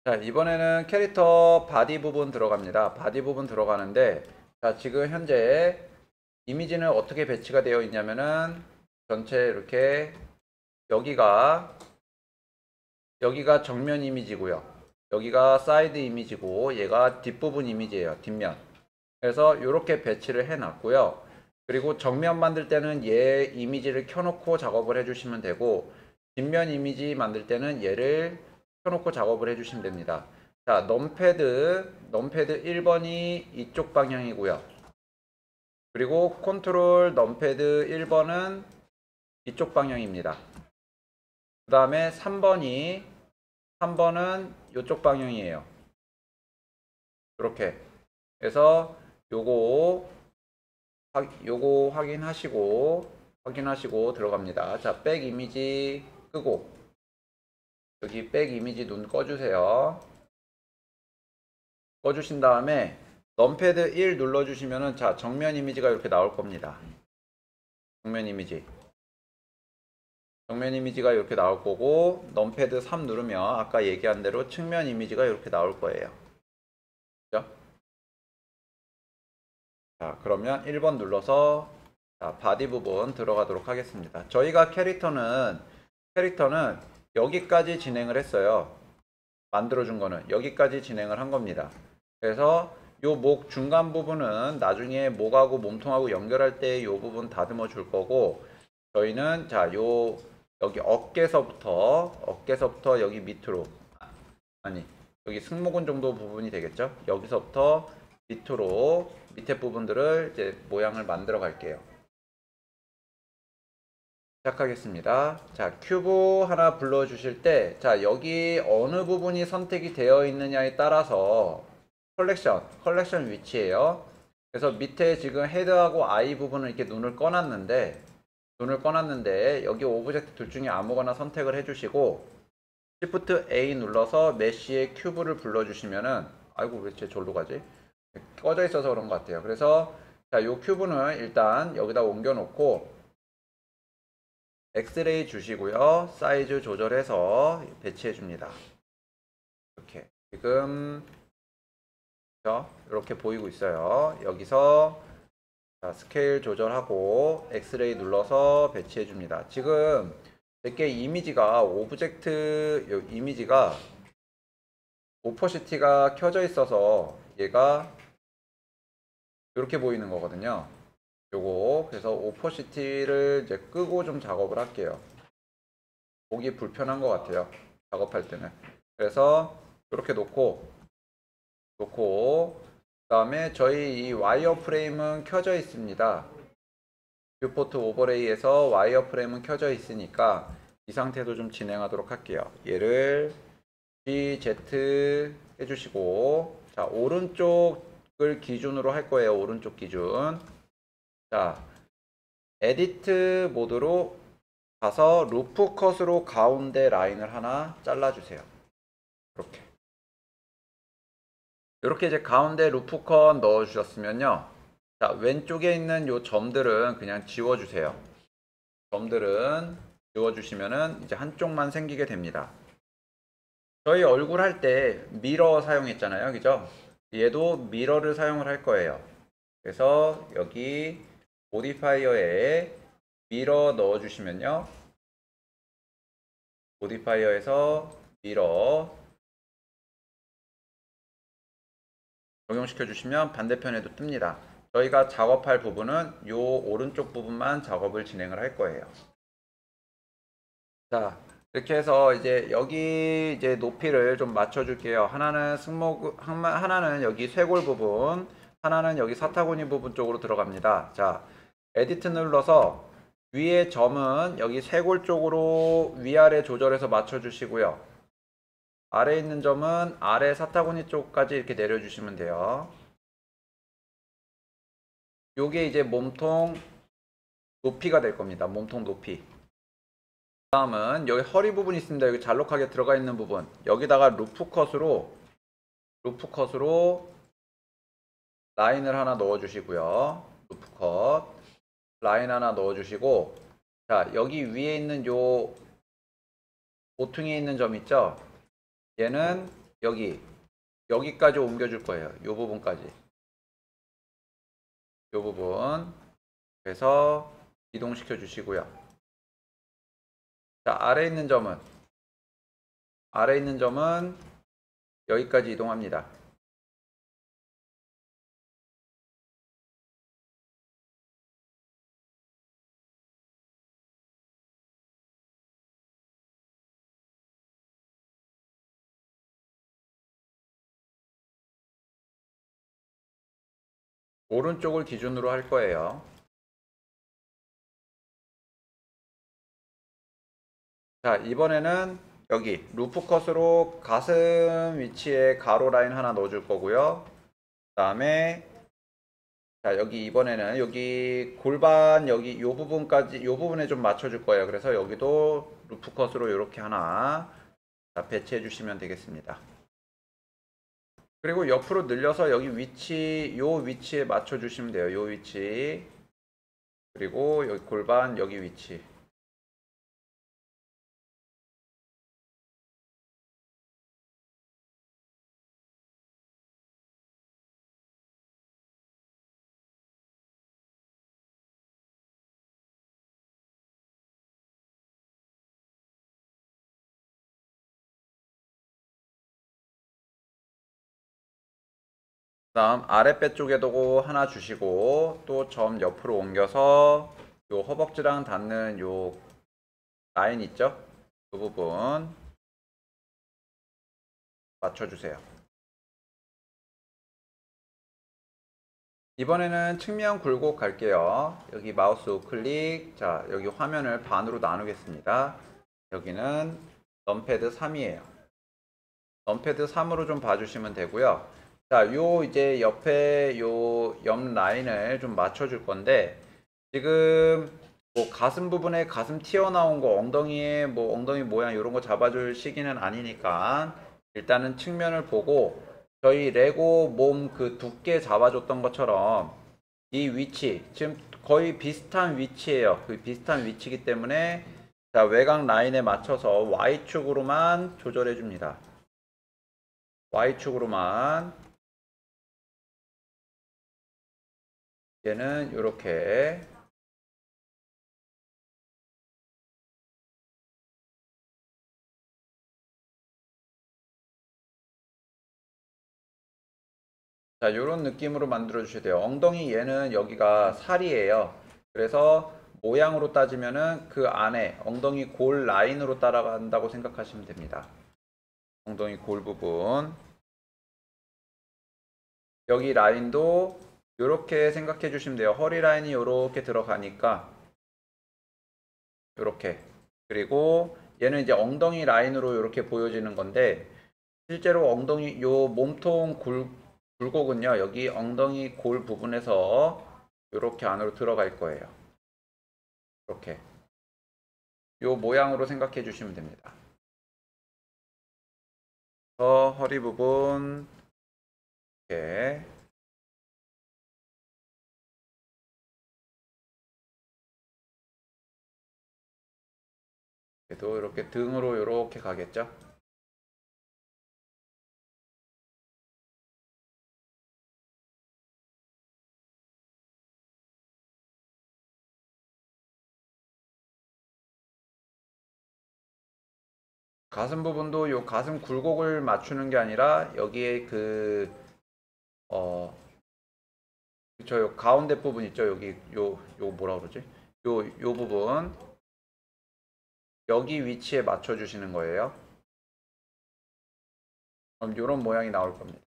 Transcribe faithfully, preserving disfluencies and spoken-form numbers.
자, 이번에는 캐릭터 바디 부분 들어갑니다. 바디 부분 들어가는데, 자, 지금 현재 이미지는 어떻게 배치가 되어 있냐면은, 전체 이렇게, 여기가, 여기가 정면 이미지고요. 여기가 사이드 이미지고, 얘가 뒷부분 이미지예요. 뒷면. 그래서 이렇게 배치를 해 놨고요. 그리고 정면 만들 때는 얘 이미지를 켜놓고 작업을 해주시면 되고, 뒷면 이미지 만들 때는 얘를 켜놓고 작업을 해주시면 됩니다. 자, 넘패드, 넘패드 일 번이 이쪽 방향이고요. 그리고 컨트롤 넘패드 일 번은 이쪽 방향입니다. 그 다음에 삼 번이, 삼 번은 이쪽 방향이에요. 이렇게. 그래서 요거, 요거 확인하시고, 확인하시고 들어갑니다. 자, 백 이미지 끄고, 여기 백 이미지 눈 꺼주세요. 꺼주신 다음에 넘패드 일 눌러주시면은 자, 정면 이미지가 이렇게 나올 겁니다. 정면 이미지. 정면 이미지가 이렇게 나올 거고, 넘패드 삼 누르면 아까 얘기한 대로 측면 이미지가 이렇게 나올 거예요. 그죠? 자, 그러면 일 번 눌러서 자, 바디 부분 들어가도록 하겠습니다. 저희가 캐릭터는 캐릭터는 여기까지 진행을 했어요. 만들어준 거는 여기까지 진행을 한 겁니다. 그래서 요 목 중간 부분은 나중에 목하고 몸통하고 연결할 때 요 부분 다듬어 줄 거고, 저희는 자, 요 여기 어깨서부터 어깨서부터 여기 밑으로, 아니 여기 승모근 정도 부분이 되겠죠. 여기서부터 밑으로 밑에 부분들을 이제 모양을 만들어 갈게요. 시작하겠습니다. 자, 큐브 하나 불러 주실 때, 자, 여기 어느 부분이 선택이 되어 있느냐에 따라서 컬렉션, 컬렉션 위치예요. 그래서 밑에 지금 헤드하고 아이 부분을 이렇게 눈을 꺼놨는데, 눈을 꺼놨는데, 여기 오브젝트 둘 중에 아무거나 선택을 해주시고, Shift A 눌러서 메쉬의 큐브를 불러주시면은, 아이고, 왜 제 절로 가지? 꺼져 있어서 그런 것 같아요. 그래서, 자, 요 큐브는 일단 여기다 옮겨놓고, 엑스레이 주시고요. 사이즈 조절해서 배치해 줍니다. 이렇게 지금 이렇게 보이고 있어요. 여기서 자, 스케일 조절하고 엑스레이 눌러서 배치해 줍니다. 지금 제게 이미지가 오브젝트 이미지가 오퍼시티가 켜져 있어서 얘가 이렇게 보이는 거거든요. 요거 그래서 오퍼시티를 이제 끄고 좀 작업을 할게요. 보기 불편한 것 같아요. 작업할 때는. 그래서 이렇게 놓고 놓고 그 다음에 저희 이 와이어 프레임은 켜져 있습니다. 뷰포트 오버레이에서 와이어 프레임은 켜져 있으니까 이 상태도 좀 진행하도록 할게요. 얘를 지제트 해주시고, 자, 오른쪽을 기준으로 할 거예요. 오른쪽 기준. 자, 에디트 모드로 가서 루프 컷으로 가운데 라인을 하나 잘라주세요. 이렇게. 이렇게 이제 가운데 루프 컷 넣어주셨으면요. 자, 왼쪽에 있는 요 점들은 그냥 지워주세요. 점들은 지워주시면은 이제 한쪽만 생기게 됩니다. 저희 얼굴 할 때 미러 사용했잖아요. 그죠? 얘도 미러를 사용을 할 거예요. 그래서 여기 모디파이어에 미러 넣어주시면요. 모디파이어에서 미러 적용시켜 주시면 반대편에도 뜹니다. 저희가 작업할 부분은 요 오른쪽 부분만 작업을 진행을 할 거예요. 자, 이렇게 해서 이제 여기 이제 높이를 좀 맞춰 줄게요. 하나는 승모, 하나는 여기 쇄골 부분, 하나는 여기 사타구니 부분 쪽으로 들어갑니다. 자, 에디트 눌러서 위에 점은 여기 쇄골 쪽으로 위아래 조절해서 맞춰 주시고요. 아래에 있는 점은 아래 사타구니 쪽까지 이렇게 내려주시면 돼요. 요게 이제 몸통 높이가 될 겁니다. 몸통 높이. 다음은 여기 허리 부분이 있습니다. 여기 잘록하게 들어가 있는 부분. 여기다가 루프 컷으로 루프 컷으로 라인을 하나 넣어 주시고요. 루프 컷 라인 하나 넣어 주시고, 자, 여기 위에 있는 요 보퉁이에 있는 점 있죠? 얘는 여기 여기까지 옮겨줄 거예요. 이 부분까지. 이 부분. 그래서 이동시켜 주시고요. 자, 아래 있는 점은 아래 있는 점은 여기까지 이동합니다. 오른쪽을 기준으로 할 거예요. 자, 이번에는 여기 루프 컷으로 가슴 위치에 가로 라인 하나 넣어줄 거고요. 그 다음에 자, 여기 이번에는 여기 골반 여기 요 부분까지 요 부분에 좀 맞춰줄 거예요. 그래서 여기도 루프 컷으로 이렇게 하나 자, 배치해 주시면 되겠습니다. 그리고 옆으로 늘려서 여기 위치 요 위치에 맞춰 주시면 돼요. 요 위치. 그리고 여기 골반 여기 위치. 다음 아랫배 쪽에도 하나 주시고 또 점 옆으로 옮겨서 요 허벅지랑 닿는 요 라인 있죠? 그 부분 맞춰주세요. 이번에는 측면 굴곡 갈게요. 여기 마우스 우클릭. 자, 여기 화면을 반으로 나누겠습니다. 여기는 넘패드 삼이에요. 넘패드 삼으로 좀 봐주시면 되고요. 자, 요 이제 옆에 요 옆 라인을 좀 맞춰줄 건데 지금 뭐 가슴 부분에 가슴 튀어나온 거 엉덩이에 뭐 엉덩이 모양 이런 거 잡아줄 시기는 아니니까 일단은 측면을 보고 저희 레고 몸 그 두께 잡아줬던 것처럼 이 위치 지금 거의 비슷한 위치예요. 그 비슷한 위치이기 때문에 자, 외곽 라인에 맞춰서 Y축으로만 조절해 줍니다. Y축으로만 얘는 이렇게 자, 이런 느낌으로 만들어 주셔야 돼요. 엉덩이 얘는 여기가 살이에요. 그래서 모양으로 따지면은 그 안에 엉덩이 골 라인으로 따라간다고 생각하시면 됩니다. 엉덩이 골 부분. 여기 라인도 이렇게 생각해 주시면 돼요. 허리 라인이 이렇게 들어가니까 이렇게. 그리고 얘는 이제 엉덩이 라인으로 이렇게 보여지는 건데 실제로 엉덩이 요 몸통 굴, 굴곡은요 여기 엉덩이 골 부분에서 이렇게 안으로 들어갈 거예요. 이렇게 요 모양으로 생각해 주시면 됩니다. 더 허리 부분 이렇게 또 이렇게 등으로 이렇게 가겠죠. 가슴 부분도 요 가슴 굴곡을 맞추는 게 아니라 여기에 그 어, 저 요 가운데 부분 있죠. 여기 요 요 뭐라 그러지? 요 요 부분 여기 위치에 맞춰 주시는 거예요. 그럼 이런 모양이 나올 겁니다.